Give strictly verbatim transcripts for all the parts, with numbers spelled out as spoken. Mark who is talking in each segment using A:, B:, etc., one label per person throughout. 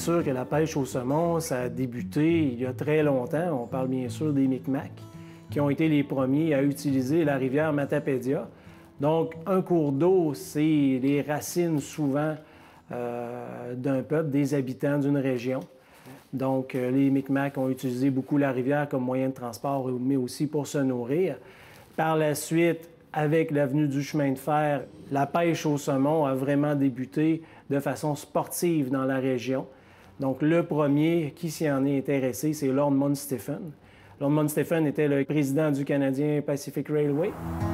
A: sûr que la pêche au saumon, ça a débuté il y a très longtemps. On parle bien sûr des Micmacs, qui ont été les premiers à utiliser la rivière Matapédia. Donc, un cours d'eau, c'est les racines souvent euh, d'un peuple, des habitants d'une région. Donc, euh, les Micmacs ont utilisé beaucoup la rivière comme moyen de transport, mais aussi pour se nourrir. Par la suite, avec l'avenue du chemin de fer, la pêche au saumon a vraiment débuté de façon sportive dans la région. Donc, le premier qui s'y en est intéressé, c'est Lord Mount Stephen. Lord Mount Stephen était le président du Canadian Pacific Railway.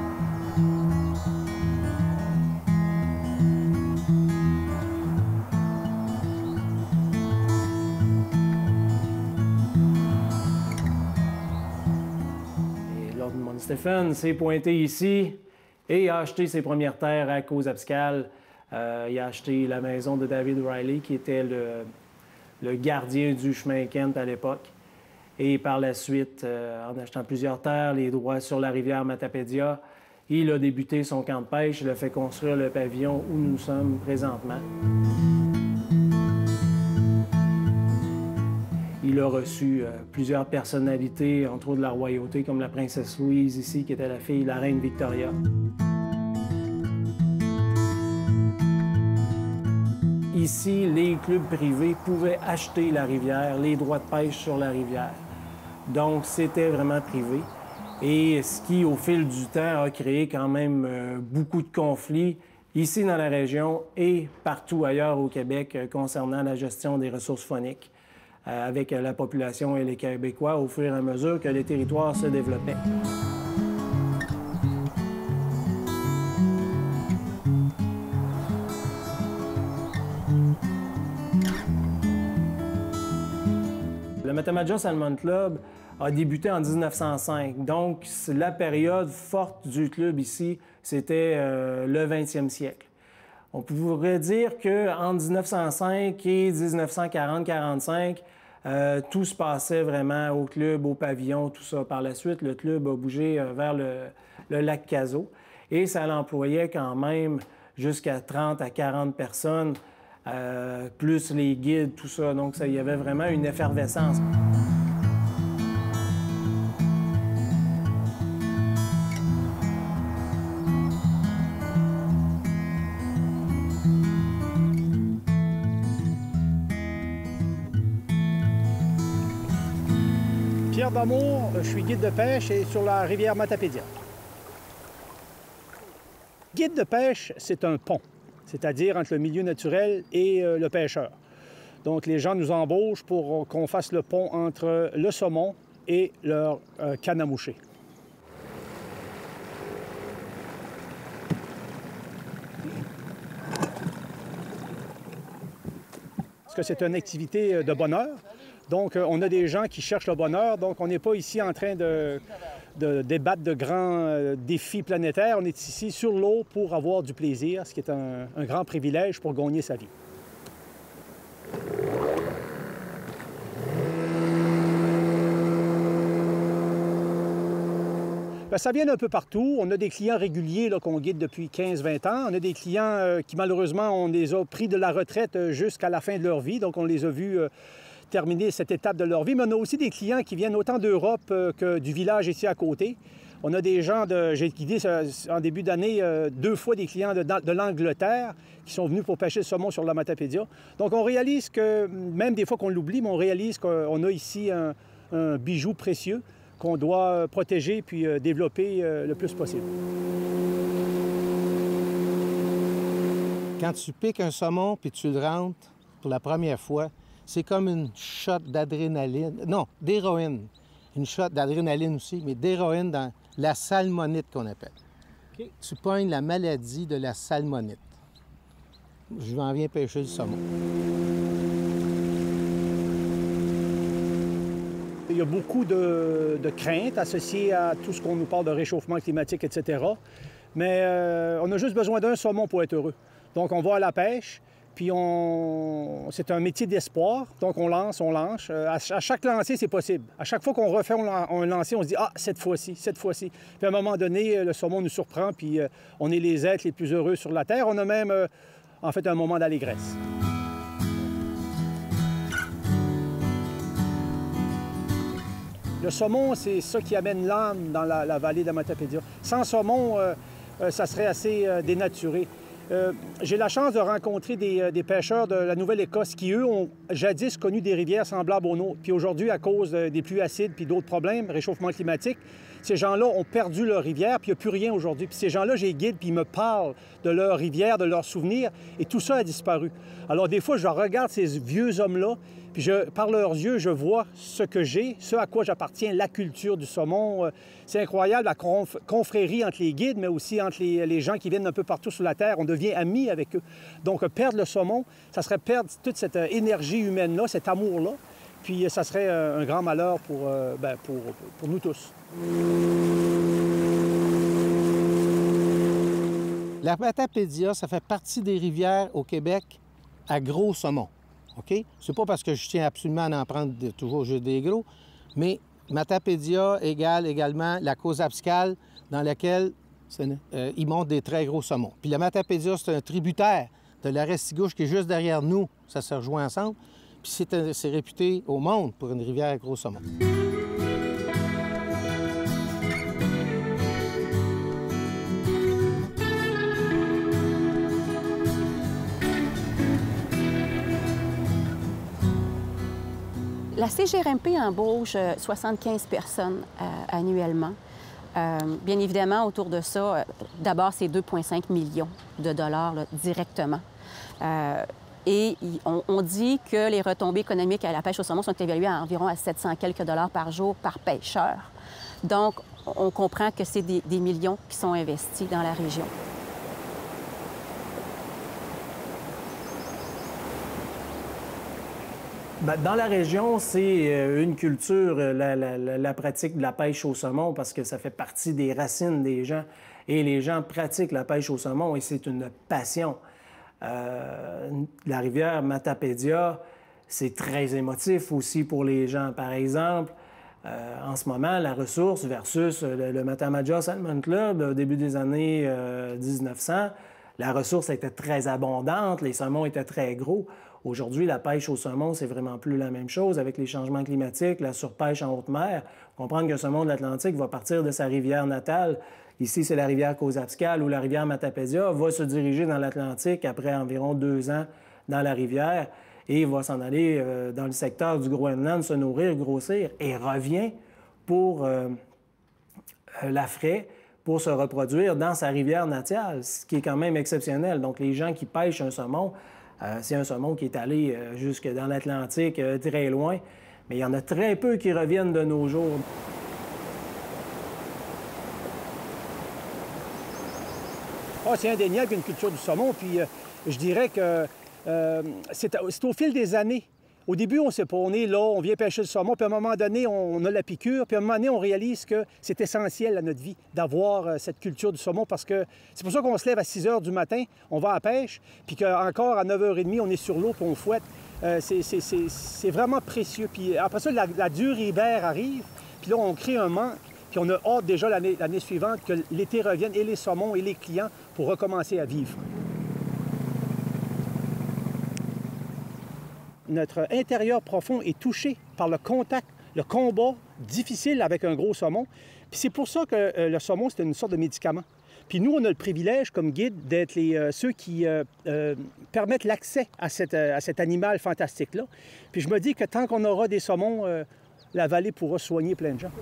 A: Et Lord Mount Stephen s'est pointé ici et a acheté ses premières terres à Cause-Abscale. Euh, il a acheté la maison de David Riley, qui était le, le gardien du chemin Kent à l'époque. Et par la suite, euh, en achetant plusieurs terres, les droits sur la rivière Matapédia, il a débuté son camp de pêche. Il a fait construire le pavillon où nous sommes présentement. Il a reçu euh, plusieurs personnalités, entre autres de la royauté, comme la princesse Louise ici, qui était la fille de la reine Victoria. Ici, les clubs privés pouvaient acheter la rivière, les droits de pêche sur la rivière. Donc, c'était vraiment privé. Et ce qui, au fil du temps, a créé quand même euh, beaucoup de conflits ici dans la région et partout ailleurs au Québec euh, concernant la gestion des ressources fauniques euh, avec euh, la population et les Québécois au fur et à mesure que les territoires se développaient. Le Matamaja Salmon Club a débuté en mille neuf cent cinq. Donc, la période forte du club ici, c'était euh, le vingtième siècle. On pourrait dire qu'entre mille neuf cent cinq et mille neuf cent quarante quarante-cinq, euh, tout se passait vraiment au club, au pavillon, tout ça. Par la suite, le club a bougé euh, vers le, le lac Cazaux et ça l'employait quand même jusqu'à trente à quarante personnes. Euh, plus les guides, tout ça. Donc, ça, il y avait vraiment une effervescence.
B: Pierre Damour, je suis guide de pêche et sur la rivière Matapédia. Guide de pêche, c'est un pont, c'est-à-dire entre le milieu naturel et euh, le pêcheur. Donc, les gens nous embauchent pour qu'on fasse le pont entre le saumon et leur euh, canne à moucher. Parce que c'est une activité de bonheur. Donc, on a des gens qui cherchent le bonheur. Donc, on n'est pas ici en train de, de débattre de grands euh, défis planétaires. On est ici sur l'eau pour avoir du plaisir, ce qui est un, un grand privilège pour gagner sa vie. Bien, ça vient d'un peu partout. On a des clients réguliers qu'on guide depuis quinze vingt ans. On a des clients euh, qui, malheureusement, on les a pris de la retraite jusqu'à la fin de leur vie. Donc, on les a vus euh, terminer cette étape de leur vie. Mais on a aussi des clients qui viennent autant d'Europe euh, que du village ici à côté. On a des gens, de, j'ai guidé en début d'année euh, deux fois des clients de, de l'Angleterre qui sont venus pour pêcher le saumon sur la Matapédia. Donc, on réalise que, même des fois qu'on l'oublie, mais on réalise qu'on a ici un, un bijou précieux qu'on doit protéger puis euh, développer euh, le plus possible.
C: Quand tu piques un saumon puis tu le rentres pour la première fois, c'est comme une shot d'adrénaline, non, d'héroïne. Une shot d'adrénaline aussi, mais d'héroïne dans la salmonite qu'on appelle. Okay. Tu pognes la maladie de la salmonite. Je m'en viens pêcher le saumon.
B: Il y a beaucoup de, de craintes associées à tout ce qu'on nous parle de réchauffement climatique, et cetera. Mais euh, on a juste besoin d'un saumon pour être heureux. Donc, on va à la pêche, puis on... c'est un métier d'espoir. Donc, on lance, on lance. À, à chaque lancer, c'est possible. À chaque fois qu'on refait un lancer, on se dit « Ah, cette fois-ci, cette fois-ci ». Puis à un moment donné, le saumon nous surprend, puis euh, on est les êtres les plus heureux sur la Terre. On a même, euh, en fait, un moment d'allégresse. Le saumon, c'est ça qui amène l'âme dans la, la vallée de la Matapédia. Sans saumon, euh, euh, ça serait assez euh, dénaturé. Euh, J'ai la chance de rencontrer des, euh, des pêcheurs de la Nouvelle-Écosse qui, eux, ont jadis connu des rivières semblables aux nôtres. Puis aujourd'hui, à cause euh, des pluies acides puis d'autres problèmes, réchauffement climatique, ces gens-là ont perdu leur rivière, puis il n'y a plus rien aujourd'hui. Puis ces gens-là, j'ai guide, puis ils me parlent de leur rivière, de leurs souvenirs, et tout ça a disparu. Alors des fois, je regarde ces vieux hommes-là, puis je, par leurs yeux, je vois ce que j'ai, ce à quoi j'appartiens, la culture du saumon. C'est incroyable, la conf confrérie entre les guides, mais aussi entre les, les gens qui viennent un peu partout sur la Terre. On devient amis avec eux. Donc, perdre le saumon, ça serait perdre toute cette énergie humaine-là, cet amour-là. Puis, ça serait un grand malheur pour, euh, ben, pour, pour nous tous.
C: La Matapédia, ça fait partie des rivières au Québec à gros saumon. OK? C'est pas parce que je tiens absolument à en prendre de, toujours juste des gros, mais Matapédia égale également la Cause-Abscale dans laquelle euh, ils montent des très gros saumons. Puis la Matapédia, c'est un tributaire de la Restigouche qui est juste derrière nous. Ça se rejoint ensemble. Puis c'est réputé au monde pour une rivière à gros saumon.
D: La C G R M P embauche soixante-quinze personnes euh, annuellement. Euh, bien évidemment, autour de ça, euh, d'abord, c'est deux virgule cinq millions de dollars là, directement. Euh, et on, on dit que les retombées économiques à la pêche au saumon sont évaluées à environ à sept cents quelques dollars par jour par pêcheur. Donc, on comprend que c'est des, des millions qui sont investis dans la région.
A: Dans la région, c'est une culture, la, la, la pratique de la pêche au saumon, parce que ça fait partie des racines des gens. Et les gens pratiquent la pêche au saumon et c'est une passion. Euh, la rivière Matapédia, c'est très émotif aussi pour les gens. Par exemple, euh, en ce moment, la ressource versus le, le Matamaja Salmon Club, au début des années euh, mille neuf cents, la ressource était très abondante, les saumons étaient très gros. Aujourd'hui, la pêche au saumon, c'est vraiment plus la même chose avec les changements climatiques, la surpêche en haute mer. Comprendre qu'un saumon de l'Atlantique va partir de sa rivière natale, ici c'est la rivière Cause-Abscale ou la rivière Matapédia, va se diriger dans l'Atlantique après environ deux ans dans la rivière et va s'en aller euh, dans le secteur du Groenland, se nourrir, grossir et revient pour euh, la fraie pour se reproduire dans sa rivière natale, ce qui est quand même exceptionnel. Donc les gens qui pêchent un saumon, Euh, c'est un saumon qui est allé euh, jusque dans l'Atlantique, euh, très loin, mais il y en a très peu qui reviennent de nos jours.
B: Ah, c'est indéniable qu'il y a une culture du saumon, puis euh, je dirais que euh, c'est au fil des années. Au début, on ne sait pas, on est là, on vient pêcher le saumon, puis à un moment donné, on, on a la piqûre, puis à un moment donné, on réalise que c'est essentiel à notre vie d'avoir euh, cette culture du saumon, parce que c'est pour ça qu'on se lève à six heures du matin, on va à la pêche, puis qu'encore à neuf heures trente, on est sur l'eau, puis on fouette. Euh, c'est vraiment précieux. Puis après ça, la, la dure hiver arrive, puis là, on crée un manque, puis on a hâte déjà l'année l'année suivante que l'été revienne, et les saumons et les clients, pour recommencer à vivre. Notre intérieur profond est touché par le contact, le combat difficile avec un gros saumon. Puis c'est pour ça que euh, le saumon, c'est une sorte de médicament. Puis nous, on a le privilège, comme guide, d'être euh, ceux qui euh, euh, permettent l'accès à, euh, à cet animal fantastique-là. Puis je me dis que tant qu'on aura des saumons, euh, la vallée pourra soigner plein de gens.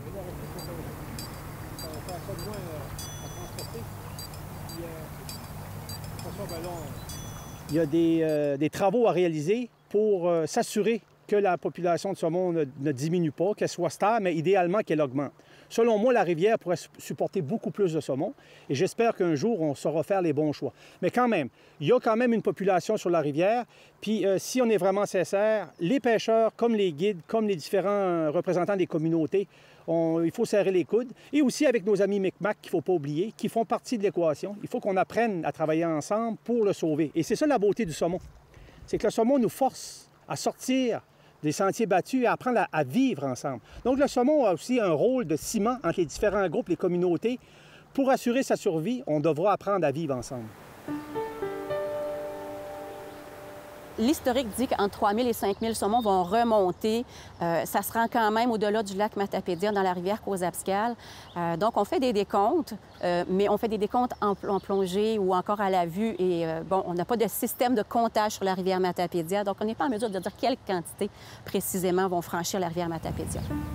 B: Il y a des, euh, des travaux à réaliser pour euh, s'assurer que la population de saumon ne, ne diminue pas, qu'elle soit stable, mais idéalement qu'elle augmente. Selon moi, la rivière pourrait supporter beaucoup plus de saumon et j'espère qu'un jour, on saura faire les bons choix. Mais quand même, il y a quand même une population sur la rivière, puis euh, si on est vraiment sincère, les pêcheurs, comme les guides, comme les différents représentants des communautés, on, il faut serrer les coudes. Et aussi avec nos amis Micmac, qu'il ne faut pas oublier, qui font partie de l'équation. Il faut qu'on apprenne à travailler ensemble pour le sauver. Et c'est ça la beauté du saumon. C'est que le saumon nous force à sortir des sentiers battus et à apprendre à, à vivre ensemble. Donc le saumon a aussi un rôle de ciment entre les différents groupes, les communautés. Pour assurer sa survie, on devra apprendre à vivre ensemble.
D: l'historique dit qu'entre trois mille et cinq mille saumons vont remonter. Euh, ça se rend quand même au-delà du lac Matapédia, dans la rivière Cozapscal. Euh, donc, on fait des décomptes, euh, mais on fait des décomptes en, en plongée ou encore à la vue. Et euh, bon, on n'a pas de système de comptage sur la rivière Matapédia, donc on n'est pas en mesure de dire quelle quantité précisément vont franchir la rivière Matapédia.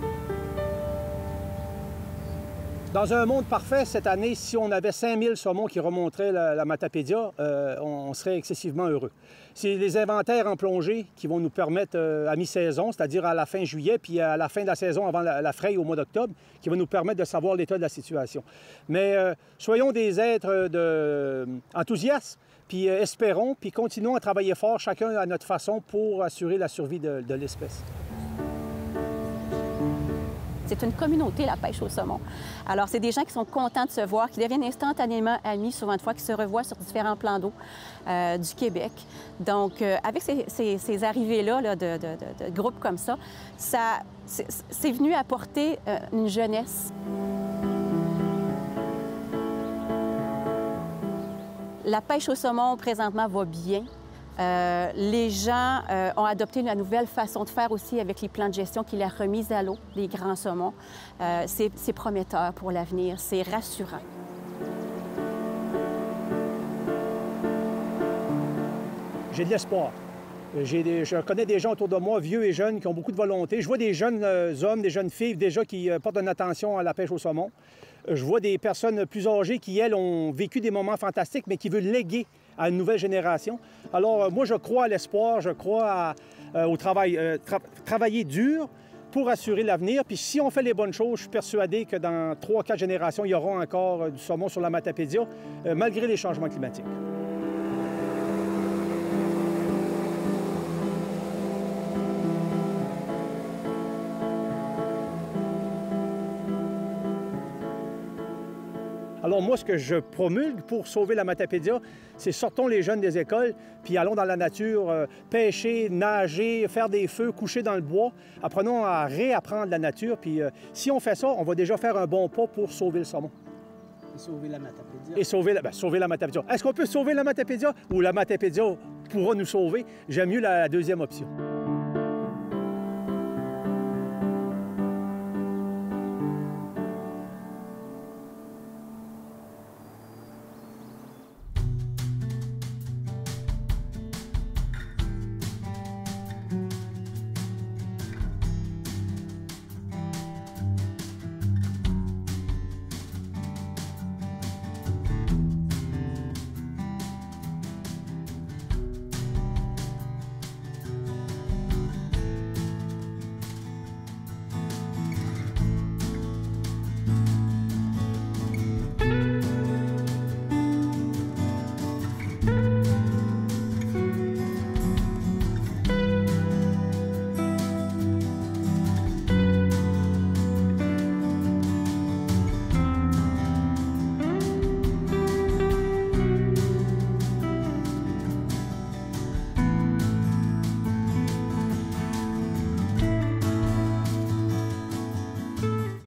B: Dans un monde parfait, cette année, si on avait cinq mille saumons qui remonteraient la, la Matapédia, euh, on serait excessivement heureux. C'est les inventaires en plongée qui vont nous permettre, euh, à mi-saison, c'est-à-dire à la fin juillet, puis à la fin de la saison, avant la, la fraye au mois d'octobre, qui va nous permettre de savoir l'état de la situation. Mais euh, soyons des êtres de... enthousiastes, puis euh, espérons, puis continuons à travailler fort, chacun à notre façon, pour assurer la survie de, de l'espèce.
D: C'est une communauté, la pêche au saumon. Alors, c'est des gens qui sont contents de se voir, qui deviennent instantanément amis, souvent de fois, qui se revoient sur différents plans d'eau euh, du Québec. Donc, euh, avec ces, ces, ces arrivées-là là, de, de, de, de groupes comme ça, ça c'est venu apporter euh, une jeunesse. La pêche au saumon, présentement, va bien. Euh, les gens euh, ont adopté une nouvelle façon de faire aussi avec les plans de gestion qui est la remise à l'eau des grands saumons. Euh, c'est prometteur pour l'avenir, c'est rassurant.
B: J'ai de l'espoir. Des, je connais des gens autour de moi, vieux et jeunes, qui ont beaucoup de volonté. Je vois des jeunes euh, hommes, des jeunes filles déjà qui euh, portent une attention à la pêche au saumon. Je vois des personnes plus âgées qui, elles, ont vécu des moments fantastiques, mais qui veulent léguer à une nouvelle génération. Alors, euh, moi, je crois à l'espoir, je crois à, euh, au travail, euh, tra travailler dur pour assurer l'avenir. Puis si on fait les bonnes choses, je suis persuadé que dans trois, quatre générations, il y aura encore euh, du saumon sur la Matapédia, euh, malgré les changements climatiques. Alors moi, ce que je promulgue pour sauver la Matapédia, c'est sortons les jeunes des écoles, puis allons dans la nature, euh, pêcher, nager, faire des feux, coucher dans le bois. Apprenons à réapprendre la nature, puis euh, si on fait ça, on va déjà faire un bon pas pour sauver le saumon.
E: Et sauver la Matapédia.
B: Et sauver la, ben, sauver la Matapédia. Est-ce qu'on peut sauver la Matapédia ou la Matapédia pourra nous sauver? J'aime mieux la, la deuxième option.